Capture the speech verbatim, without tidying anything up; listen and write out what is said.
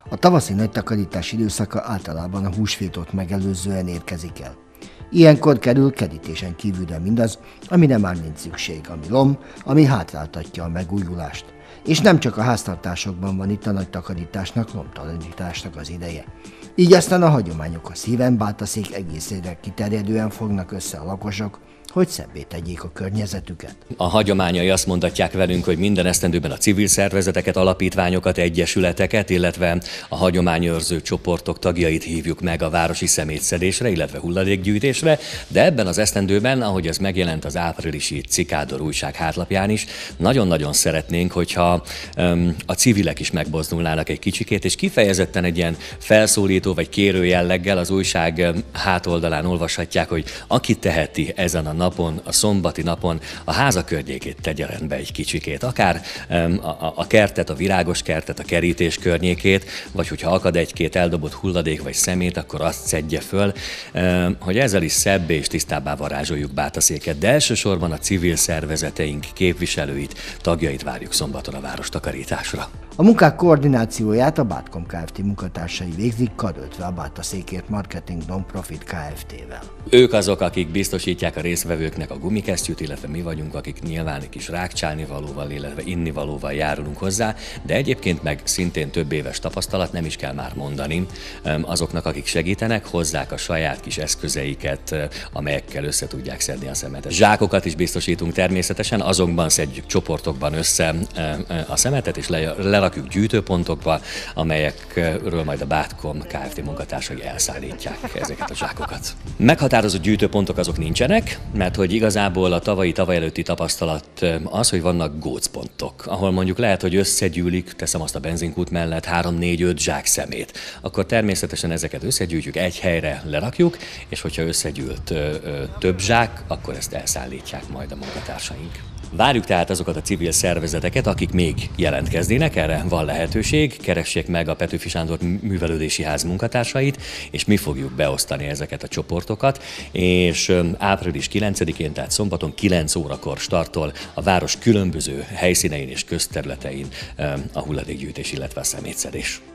A tavaszi nagy takarítás időszaka általában a húsvétot megelőzően érkezik el. Ilyenkor kerül kerítésen kívülre mindaz, amire már nincs szükség, ami lom, ami hátráltatja a megújulást. És nem csak a háztartásokban van itt a nagy takarításnak, lomtalanításnak az ideje. Így aztán a hagyományok a szíven Bátaszék egészére kiterjedően fognak össze a lakosok, hogy szebbé tegyék a környezetüket. A hagyományai azt mondatják velünk, hogy minden esztendőben a civil szervezeteket, alapítványokat, egyesületeket, illetve a hagyományőrző csoportok tagjait hívjuk meg a városi szemétszedésre, illetve hulladékgyűjtésre, de ebben az esztendőben, ahogy ez megjelent az áprilisi Cikádor újság hátlapján is, nagyon-nagyon szeretnénk, hogyha um, a civilek is megmozdulnának egy kicsikét, és kifejezetten egy ilyen felszólító vagy kérő jelleggel az újság hátoldalán olvashatják, hogy aki teheti ezen a napon, a szombati napon a háza környékét tegye rendbe egy kicsikét, akár um, a, a kertet, a virágos kertet, a kerítés környékét, vagy hogyha akad egy-két eldobott hulladék vagy szemét, akkor azt szedje föl, um, hogy ezzel is szebbé és tisztábbá varázsoljuk Bátaszéket, de elsősorban a civil szervezeteink képviselőit, tagjait várjuk szombaton a város takarításra. A munkák koordinációját a Bátkom Kft. Munkatársai végzik, karöltve a Bátaszékért Marketing Non-Profit Kft.-vel. Ők azok, akik biztosítják a résztvevőknek a gumikesztyűt, illetve mi vagyunk, akik nyilván egy kis rákcsálnivalóval, illetve innivalóval járulunk hozzá, de egyébként meg szintén több éves tapasztalat, nem is kell már mondani, azoknak, akik segítenek, hozzák a saját kis eszközeiket, amelyekkel össze tudják szedni a szemetet. Zsákokat is biztosítunk természetesen, azokban szedjük csoportokban össze a szemetet, és lerakjuk gyűjtőpontokba, amelyekről majd a Bátkom Kft. Munkatársai elszállítják ezeket a zsákokat. Meghatározott gyűjtőpontok azok nincsenek, mert hogy igazából a tavalyi, tavaly előtti tapasztalat az, hogy vannak gócpontok, ahol mondjuk lehet, hogy összegyűlik, teszem azt a benzinkút mellett három négy öt zsák szemét. Akkor természetesen ezeket összegyűjtjük, egy helyre lerakjuk, és hogyha összegyűlt ö, ö, több zsák, akkor ezt elszállítják majd a munkatársaink. Várjuk tehát azokat a civil szervezeteket, akik még jelentkeznének, erre van lehetőség, keressék meg a Petőfi Sándor Művelődési Ház munkatársait, és mi fogjuk beosztani ezeket a csoportokat, és április kilencedikén, tehát szombaton kilenc órakor startol a város különböző helyszínein és közterületein a hulladékgyűjtés, illetve a szemétszedés.